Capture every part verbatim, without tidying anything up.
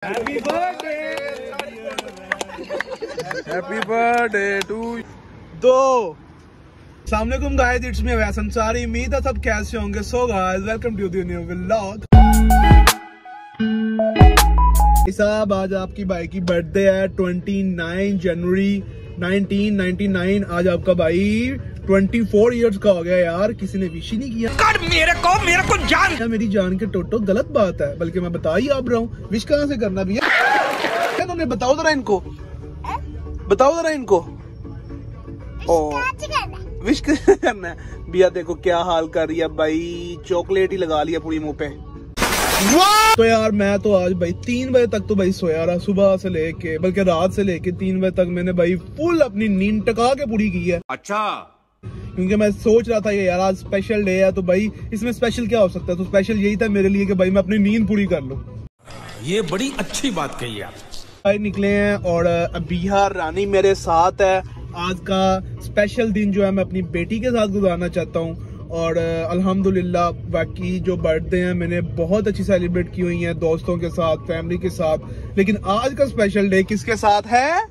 Happy birthday, happy birthday to. दो अस्सलामुअलैकुम guys, it's me Awais Ansari. उम्मीद है सब कैसे होंगे। So guys, welcome to the new vlog. साहब आज आपकी भाई की बर्थडे है, उनतीस जनवरी नाइनटीन नाइंटी नाइन। आज आपका भाई चौबीस इयर्स का हो गया यार, किसी ने विश ही नहीं किया। कर मेरे को मेरे को जान मेरी जान के टोटो गलत बात है, बल्कि मैं बता ही आप रहा हूँ। विश कहाँ से करना भैया, तुमने बताओ जरा इनको, बताओ जरा इनको। ओ विश करना है भैया। देखो क्या हाल कर रही है भाई, चॉकलेट ही लगा लिया पूरी मुंह पे। तो यार मैं तो आज भाई तीन बजे तक तो भाई सोया रहा, सुबह से लेके बल्कि रात से लेके तीन बजे तक मैंने भाई फुल अपनी नींद टका के पूरी की है। अच्छा, क्योंकि मैं सोच रहा था कि यार आज स्पेशल डे है, तो भाई इसमें स्पेशल क्या हो सकता है। तो स्पेशल यही था मेरे लिए कि भाई मैं अपनी नींद पूरी कर लूं। ये बड़ी अच्छी बात कही आप। भाई निकले हैं और अबीहा रानी मेरे साथ है। आज का स्पेशल दिन जो है मैं अपनी बेटी के साथ गुजारना चाहता हूँ। और अल्हम्दुलिल्लाह बाकी जो बर्थडे हैं मैंने बहुत अच्छी सेलिब्रेट की हुई हैं, दोस्तों के साथ, फैमिली के साथ। लेकिन आज का स्पेशल डे किसके साथ है?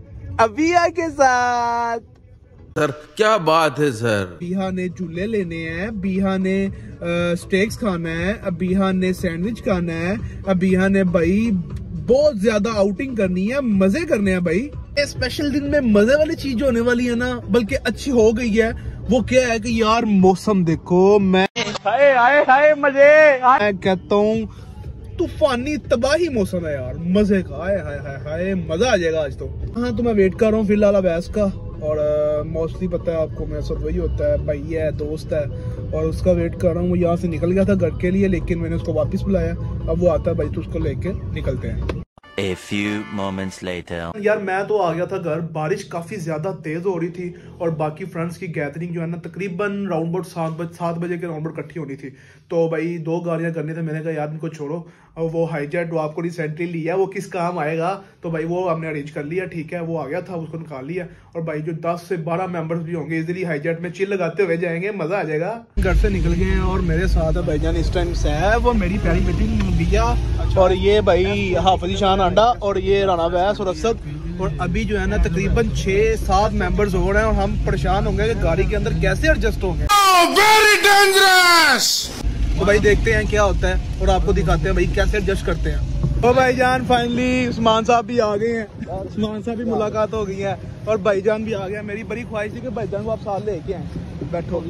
अबीहा के साथ। सर क्या बात है सर। अबीहा ने झूले लेने हैं, अबीहा ने स्टेक्स खाना है, अबीहा ने सैंडविच खाना है, अबीहा ने भाई बहुत ज्यादा आउटिंग करनी है, मजे करने हैं भाई। इस स्पेशल दिन में मजे वाली चीज होने वाली है ना, बल्कि अच्छी हो गई है। वो क्या है कि यार मौसम देखो, मैं हाय हाय हाय मजे, मैं कहता हूँ तूफानी तबाही मौसम है यार, मजे का। हाय हाय हाय हाय मजा आ जाएगा आज तो। हाँ तो मैं वेट कर रहा हूँ फिलहाल अवैस का। और मोस्टली पता है आपको मेरे साथ वही होता है, भाई है, दोस्त है, और उसका वेट कर रहा हूँ। वो यहाँ से निकल गया था घर के लिए, लेकिन मैंने उसको वापस बुलाया। अब वो आता है भाई, तो उसको लेके निकलते हैं। A few moments later. यार मैं तो आ गया था घर, बारिश काफी ज्यादा तेज हो रही थी और बाकी फ्रेंड्स की गैदरिंग जो है ना तकरीबन राउंड अबाउट सात बजे सात बजे के राउंड अबाउट इकट्ठी होनी थी। तो भाई दो गाड़ियां करनी थी। मैंने कहा यार इनको छोड़ो, और वो हाईजेट वो आपको रिसेंटली लिया, वो किस काम आएगा, तो भाई वो हमने अरेंज कर लिया। ठीक है, वो आ गया था, उसको निकाल लिया। और भाई जो दस से बारह मेंबर्स भी होंगे इजिली हाईजेट में चिल लगाते हुए जाएंगे, मजा आ जाएगा। घर से निकल गए हैं और मेरे साथ है भाईजान इस टाइम से है, वो मेरी प्यारी बेटी बिया, और ये भाई हाफिज शान आंडा, और ये राना वैस और असद। और अभी जो है ना तकरीबन छह सात मेंबर्स हो रहे हैं और हम परेशान होंगे कि गाड़ी के अंदर कैसे एडजस्ट होंगे। Very dangerous. तो भाई देखते हैं क्या होता है और आपको दिखाते हैं भाई कैसे एडजस्ट करते हैं। तो भाईजान फाइनली उस्मान साहब भी आ गए हैं, उस्मान साहब भी मुलाकात हो गई है और भाईजान भी आ गया। मेरी बड़ी ख्वाहिश थी कि भाईजान को आप साथ लेके आए। बैठो,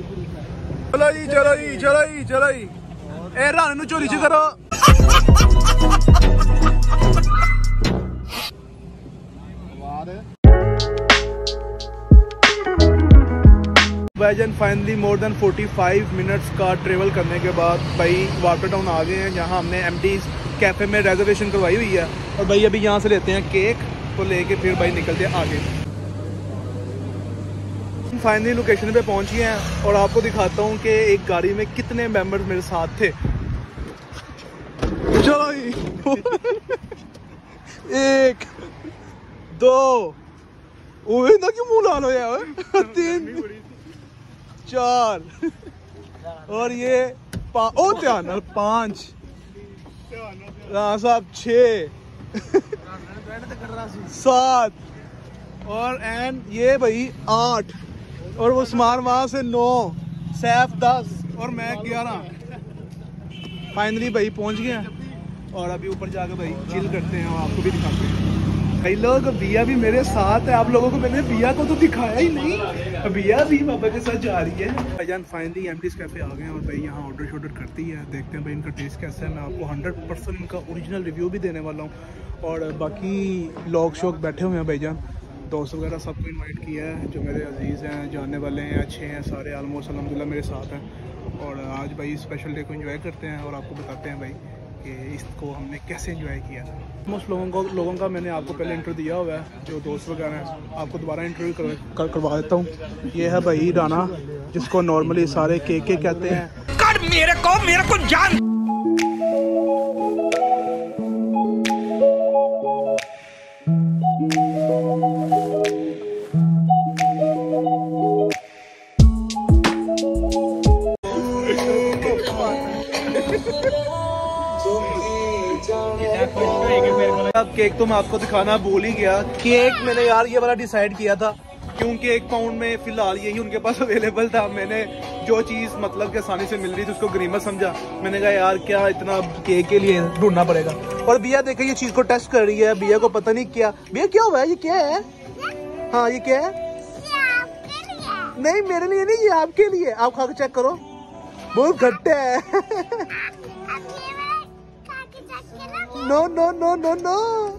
चलो जी चलो जी चलो जी चलो जी। ए रानी चोरी च करो। भाईजान फाइनली मोर देन पैंतालीस मिनट्स का ट्रेवल करने के बाद भाई वाटर टाउन आ गए हैं, जहां हमने एमडीज कैफे में रिजर्वेशन करवाई हुई है। और भाई अभी यहां से लेते हैं केक, तो लेके फिर भाई निकलते हैं आगे। फाइनली लोकेशन पे पहुंच गए हैं और आपको दिखाता हूं कि एक गाड़ी में कितने मेंबर्स मेरे साथ थे। चलो एक दो, ना क्यों मुंह लाल हो यार, तीन चार, और ये ओ ध्यान पांच, साहब छः सात, और एंड ये भाई आठ, और वो उस्मान वहां से नौ, सैफ दस, और मैं ग्यारह। फाइनली भाई पहुंच गए और अभी ऊपर जाकर भाई चिल करते हैं और आपको भी दिखाते हैं। भाई लोग बिया भी मेरे साथ है, आप लोगों को मैंने बिया को तो दिखाया ही नहीं। बिया भी पापा के साथ जा रही है। भाईजान फाइनली एमडीज कैफे आ गए हैं और भाई यहाँ ऑर्डर शॉर्डर करती है। देखते हैं भाई इनका टेस्ट कैसा है। मैं आपको हंड्रेड परसेंट इनका ओरिजिनल रिव्यू भी देने वाला हूँ। और बाकी लोग शोक बैठे हुए हैं भाईजान, दोस्त वगैरह सबको इन्वाइट किया है, जो मेरे अजीज़ हैं, जानने वाले हैं, अच्छे हैं सारे, ऑलमोस्ट अल्हम्दुलिल्लाह मेरे साथ हैं। और आज भाई स्पेशल डे को एंजॉय करते हैं और आपको बताते हैं भाई कि इसको हमने कैसे एंजॉय किया। मोस्ट लोगों को लोगों का मैंने आपको पहले इंटरव्यू दिया हुआ है, जो दोस्त वगैरह हैं। आपको दोबारा इंटरव्यू कर, कर, करवा देता हूँ। ये है भाई राना, जिसको नॉर्मली सारे के के कहते हैं। कर मेरे को मेरे को जान खुश तो है कि मेरे को अब केक तो मैं आपको दिखाना भूल ही गया। केक मैंने यार ये वाला डिसाइड किया था क्योंकि एक पाउंड में फिलहाल यही उनके पास अवेलेबल था। मैंने जो चीज़ मतलब कि आसानी से मिल रही थी उसको गनीमत समझा। मैंने कहा यार क्या इतना केक के लिए ढूंढना पड़ेगा। और बिया देखे ये चीज़ को टेस्ट कर रही है। बिया को पता नहीं क्या, बिया क्या हुआ है, ये क्या है? हाँ ये क्या है? नहीं मेरे लिए नहीं, ये आपके लिए। आप खा के चेक करो, बहुत खट्टा है। No no no no no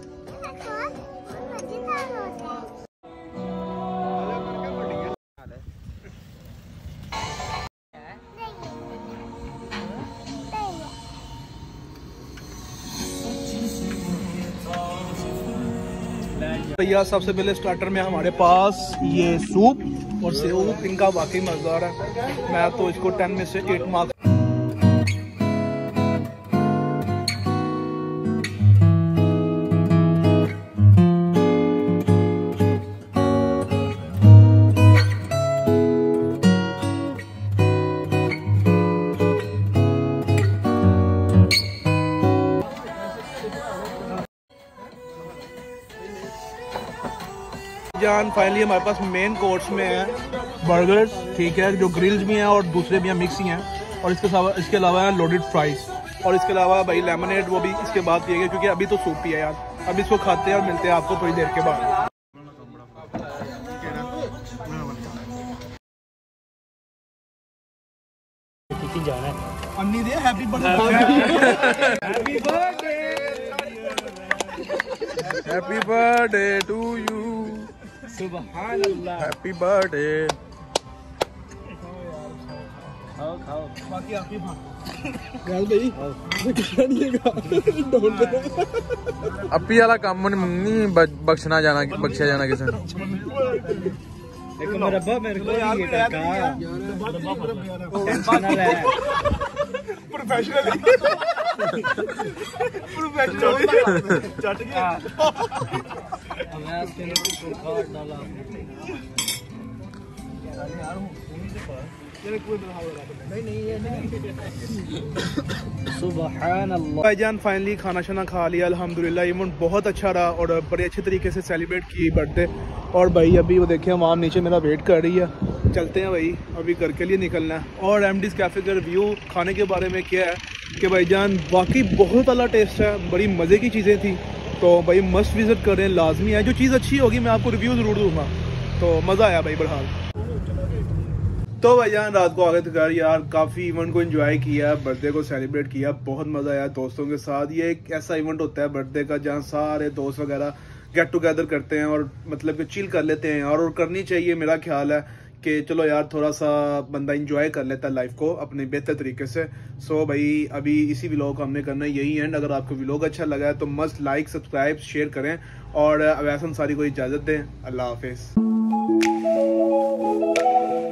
भैया सबसे पहले स्टार्टर में हमारे पास ये सूप और सेव, इनका वाकई मजेदार है। मैं तो इसको टेन में से एट मार्क्स। जान फाइनली हमारे पास मेन कोर्स में है बर्गर्स, ठीक है, जो ग्रिल्स भी हैं और दूसरे भी हैं, मिक्स ही हैं। और इसके अलावा इसके अलावा है लोडेड फ्राइज और इसके अलावा भाई लेमनेड, वो भी इसके बाद पिएगा क्योंकि अभी तो सूप ही है यार। अब इसको खाते हैं और मिलते हैं आपको थोड़ी देर के बाद। अन्नी दे happy birthday, happy birthday to you, सुभान अल्लाह, हैप्पी बर्थडे। खाओ खाओ, बाकी आप ही गल भाई अपी वाला काम नहीं बख्शना जाना, बख्शा जाना किसी एक मरब्बा मेरे को ये काका टेंशन ना ले, प्रोफेशनल प्रोफेशनल चट गया। मैं तेरे को खाट डाला सुभान अल्लाह। भाईजान फाइनली खाना शाना खा लिया अल्हम्दुलिल्लाह। इवेंट बहुत अच्छा रहा और बड़े अच्छे तरीके से सेलिब्रेट की बर्थडे। और भाई अभी वो देखें वहाँ नीचे मेरा वेट कर रही है, चलते हैं भाई, अभी घर के लिए निकलना है। और एमडीज कैफे का रिव्यू खाने के बारे में क्या है कि भाईजान वाकई बहुत अला टेस्ट है, बड़ी मज़े की चीज़ें थी। तो भाई मस्ट विज़िट करें, लाजमी है। जो चीज़ अच्छी होगी मैं आपको रिव्यू ज़रूर दूंगा। तो मज़ा आया भाई बहरहाल। तो भाईजान रात को आगे तक यार काफ़ी इवेंट को एंजॉय किया, बर्थडे को सेलिब्रेट किया, बहुत मज़ा आया दोस्तों के साथ। ये एक ऐसा इवेंट होता है बर्थडे का जहाँ सारे दोस्त वगैरह गेट टुगेदर करते हैं और मतलब कि चिल कर लेते हैं और, और करनी चाहिए। मेरा ख्याल है कि चलो यार थोड़ा सा बंदा इंजॉय कर लेता है लाइफ को अपने बेहतर तरीके से। सो भाई अभी इसी व्लॉग को हमने करना है यही एंड। अगर आपको व्लॉग अच्छा लगा है तो मस्त लाइक सब्सक्राइब शेयर करें और अवैस अंसारी को इजाज़त दें। अल्लाह हाफिज़।